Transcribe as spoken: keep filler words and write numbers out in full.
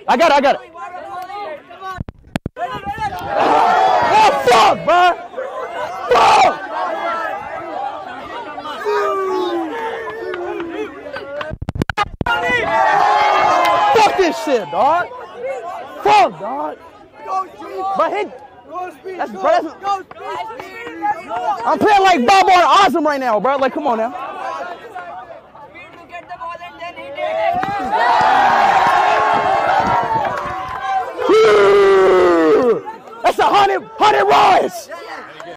I got it, I got it. Oh, fuck, bro. Fuck. Fuck this shit, dog. Fuck, dog. But hit. That's, bro, that's, I'm playing like Bob or Awesome right now, bro. Like, come on now.